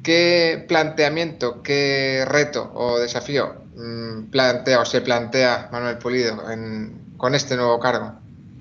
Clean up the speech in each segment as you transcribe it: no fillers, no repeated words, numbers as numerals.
¿qué planteamiento, qué reto o desafío plantea o se plantea Manuel Pulido con este nuevo cargo?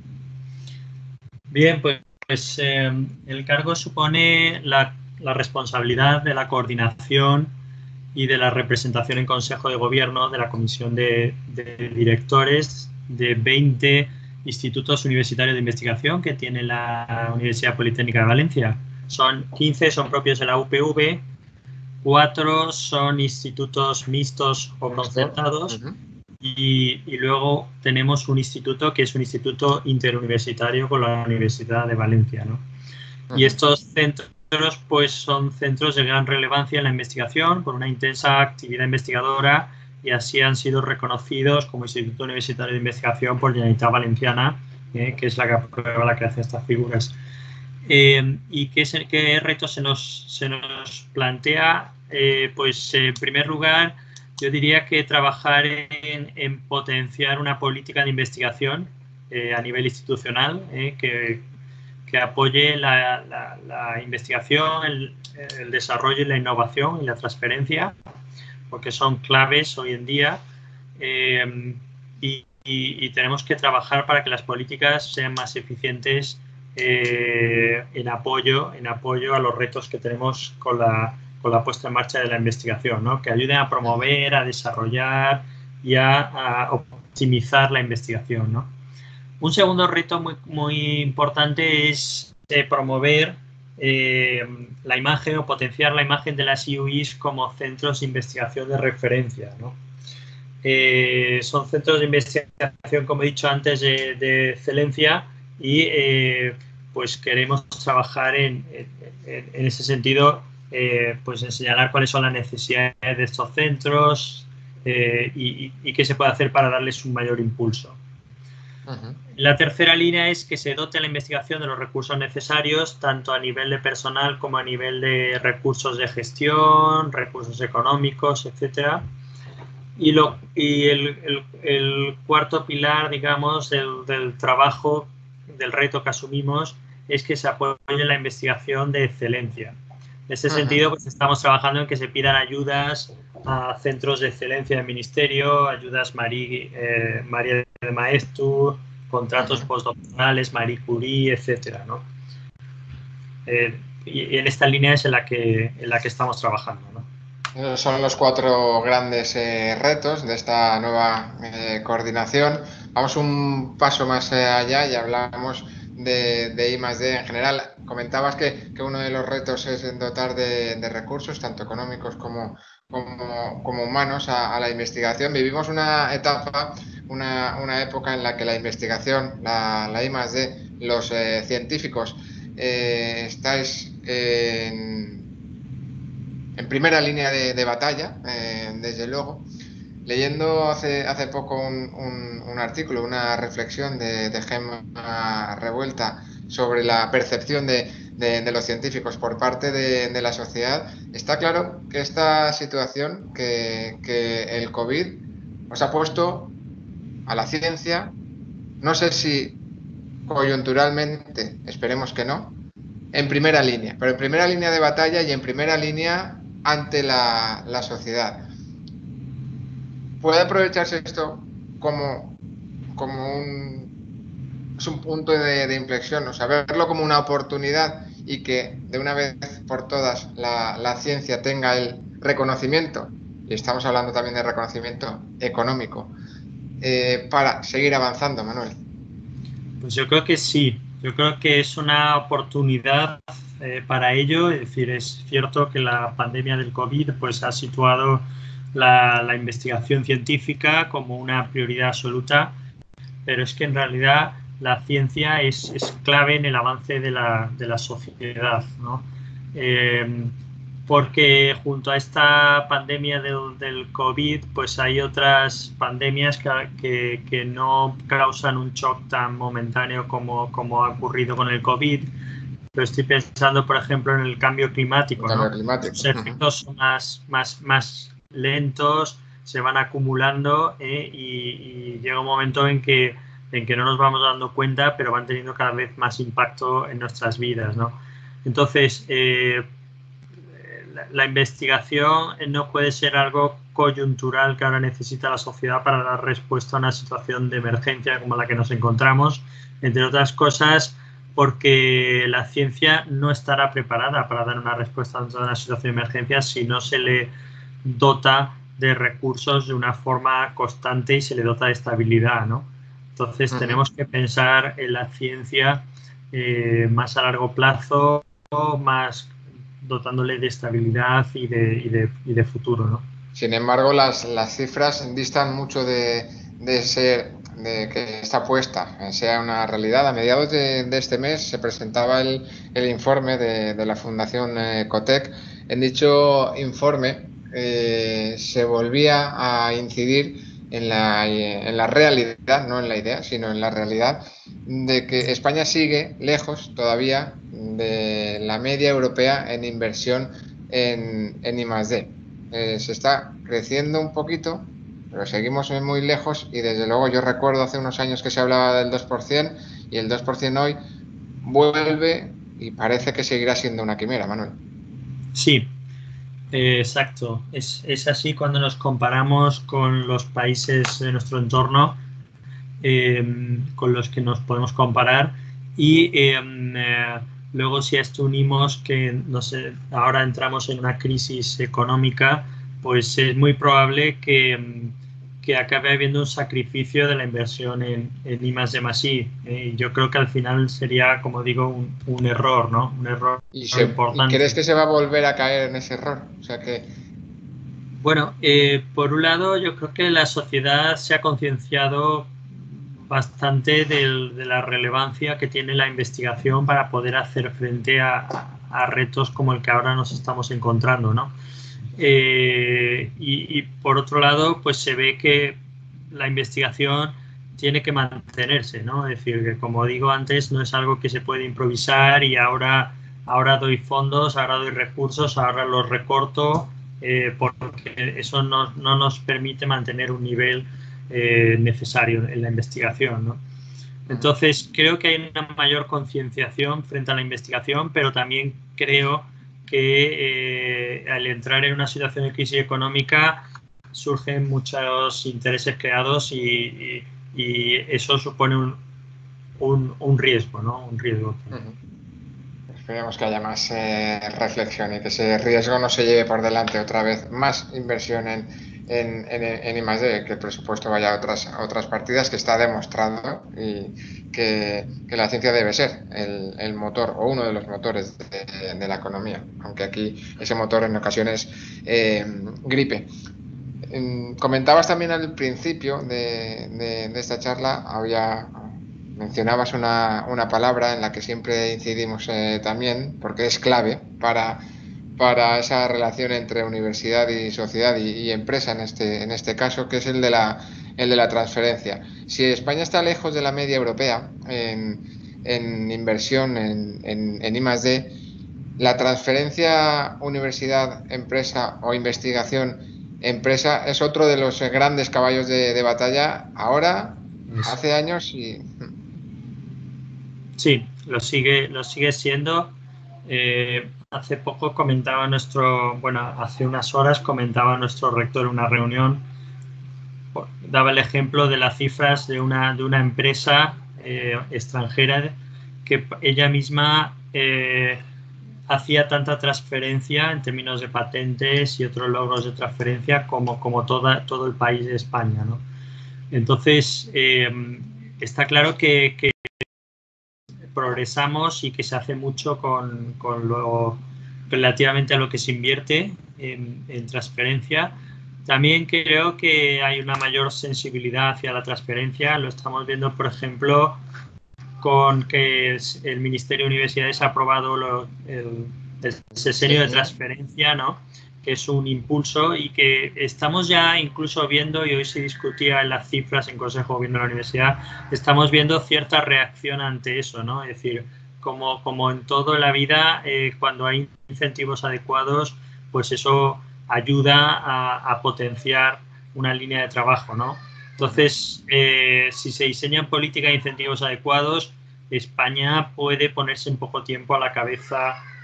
Bien, pues el cargo supone la responsabilidad de la coordinación y de la representación en Consejo de Gobierno de la Comisión de Directores de 20 institutos universitarios de investigación que tiene la Universidad Politécnica de Valencia. 15 son propios de la UPV, 4 son institutos mixtos o concertados. Y luego tenemos un instituto que es un instituto interuniversitario con la Universidad de Valencia, ¿no? Y estos centros pues son centros de gran relevancia en la investigación, con una intensa actividad investigadora, y así han sido reconocidos como Instituto Universitario de Investigación por Generalitat Valenciana, que es la que aprueba la creación de estas figuras. ¿Y qué retos se nos plantea? Pues en primer lugar, yo diría que trabajar en potenciar una política de investigación a nivel institucional que apoye la investigación, el desarrollo y la innovación y la transferencia, porque son claves hoy en día. Y tenemos que trabajar para que las políticas sean más eficientes en apoyo a los retos que tenemos con la puesta en marcha de la investigación, ¿no? Que ayuden a promover, a desarrollar y a optimizar la investigación, ¿no? Un segundo reto muy importante es promover la imagen o potenciar la imagen de las IUIs como centros de investigación de referencia, ¿no? Son centros de investigación, como he dicho antes, de excelencia, y pues queremos trabajar en ese sentido, pues en señalar cuáles son las necesidades de estos centros y qué se puede hacer para darles un mayor impulso. La tercera línea es que se dote la investigación de los recursos necesarios, tanto a nivel de personal como a nivel de recursos de gestión, recursos económicos, etcétera. Y el cuarto pilar, digamos, del trabajo, del reto que asumimos, es que se apoye la investigación de excelencia. En ese sentido, pues estamos trabajando en que se pidan ayudas a centros de excelencia del Ministerio, ayudas María de Maeztu, contratos postdoctorales, Marie Curie, etcétera, ¿no? Y en esta línea es en la que estamos trabajando, ¿no? Esos son los 4 grandes retos de esta nueva coordinación. Vamos un paso más allá y hablamos de I+D en general. Comentabas que uno de los retos es dotar de recursos, tanto económicos como humanos, a la investigación. Vivimos una etapa, una época en la que la investigación, la I+D, los científicos, estáis en primera línea de batalla, desde luego. Leyendo hace poco un artículo, una reflexión de Gemma Revuelta sobre la percepción de los científicos por parte de la sociedad, está claro que esta situación, que el COVID os ha puesto a la ciencia, no sé si coyunturalmente, esperemos que no, en primera línea, pero en primera línea de batalla y en primera línea ante la sociedad. ¿Puede aprovecharse esto como es un punto de inflexión? O sea, verlo como una oportunidad y que de una vez por todas la ciencia tenga el reconocimiento, y estamos hablando también de reconocimiento económico, para seguir avanzando, Manuel. Pues yo creo que sí. Yo creo que es una oportunidad para ello. Es decir, es cierto que la pandemia del COVID pues ha situado la investigación científica como una prioridad absoluta, pero es que en realidad la ciencia es clave en el avance de la sociedad, ¿no? Porque junto a esta pandemia del COVID, pues hay otras pandemias que no causan un shock tan momentáneo como ha ocurrido con el COVID. Pero estoy pensando, por ejemplo, en el cambio climático, ¿no? Sus efectos son más lentos, se van acumulando, y llega un momento en que no nos vamos dando cuenta, pero van teniendo cada vez más impacto en nuestras vidas, ¿no? Entonces, la investigación no puede ser algo coyuntural que ahora necesita la sociedad para dar respuesta a una situación de emergencia como la que nos encontramos, entre otras cosas porque la ciencia no estará preparada para dar una respuesta a una situación de emergencia si no se le dota de recursos de una forma constante y se le dota de estabilidad, ¿no? Entonces tenemos que pensar en la ciencia más a largo plazo, más dotándole de estabilidad y de futuro, ¿no? Sin embargo, las cifras distan mucho de que esta apuesta sea una realidad. A mediados de este mes se presentaba el informe de la Fundación Cotec. En dicho informe se volvía a incidir en la realidad, no en la idea, sino en la realidad de que España sigue lejos todavía de la media europea en inversión en I+D. Se está creciendo un poquito, pero seguimos muy lejos y desde luego yo recuerdo hace unos años que se hablaba del 2% y el 2% hoy vuelve y parece que seguirá siendo una quimera, Manuel. Sí, exacto. Es así cuando nos comparamos con los países de nuestro entorno con los que nos podemos comparar y luego si a esto unimos que no sé, ahora entramos en una crisis económica, pues es muy probable que acabe habiendo un sacrificio de la inversión en I+D+I. Yo creo que al final sería, como digo, un error, ¿no? Un error importante. ¿Y crees que se va a volver a caer en ese error? O sea que... Bueno, por un lado yo creo que la sociedad se ha concienciado bastante de la relevancia que tiene la investigación para poder hacer frente a retos como el que ahora nos estamos encontrando, ¿no? Y por otro lado, pues se ve que la investigación tiene que mantenerse, ¿no? Es decir, que como digo antes, no es algo que se puede improvisar y ahora doy fondos, ahora doy recursos, ahora los recorto, porque eso no nos permite mantener un nivel necesario en la investigación, ¿no? Entonces, creo que hay una mayor concienciación frente a la investigación, pero también creo que al entrar en una situación de crisis económica surgen muchos intereses creados y eso supone un riesgo, ¿no? Un riesgo. Esperemos que haya más reflexión y que ese riesgo no se lleve por delante otra vez más inversión en I+D, que el presupuesto vaya a otras partidas, que está demostrado y que la ciencia debe ser el motor o uno de los motores de la economía, aunque aquí ese motor en ocasiones gripe. Comentabas también al principio de esta charla, mencionabas una palabra en la que siempre incidimos también, porque es clave para esa relación entre universidad y sociedad y empresa en este caso, que es el de la transferencia. Si España está lejos de la media europea en inversión en I+D, la transferencia universidad-empresa o investigación-empresa es otro de los grandes caballos de batalla ahora, hace años y... Sí, lo sigue siendo. Hace poco hace unas horas comentaba nuestro rector en una reunión, daba el ejemplo de las cifras de una empresa extranjera que ella misma hacía tanta transferencia en términos de patentes y otros logros de transferencia como todo el país de España, ¿no? Entonces, está claro que progresamos y que se hace mucho con relativamente a lo que se invierte en transferencia. También creo que hay una mayor sensibilidad hacia la transferencia. Lo estamos viendo, por ejemplo, con que el Ministerio de Universidades ha aprobado el sexenio de transferencia, ¿no? Que es un impulso y que estamos ya incluso viendo, y hoy se discutía en las cifras en Consejo de Gobierno de la Universidad, estamos viendo cierta reacción ante eso, ¿no? Es decir, como en toda la vida, cuando hay incentivos adecuados, pues eso ayuda a potenciar una línea de trabajo, ¿no? Entonces, si se diseñan políticas e incentivos adecuados, España puede ponerse en poco tiempo a la cabeza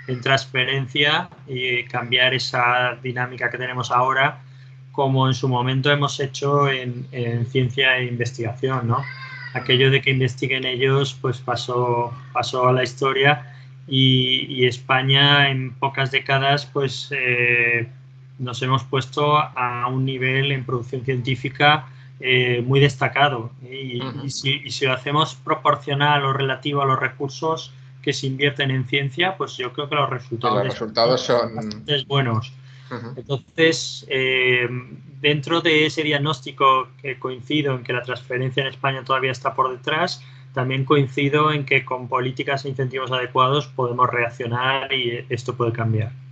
en transferencia y cambiar esa dinámica que tenemos ahora, como en su momento hemos hecho en ciencia e investigación, ¿no? Aquello de que investiguen ellos, pues pasó a la historia, y España en pocas décadas, pues nos hemos puesto a un nivel en producción científica muy destacado. Y si lo hacemos proporcional o relativo a los recursos que se invierten en ciencia, pues yo creo que los resultados son bastante buenos. Entonces, dentro de ese diagnóstico que coincido en que la transferencia en España todavía está por detrás, también coincido en que con políticas e incentivos adecuados podemos reaccionar y esto puede cambiar.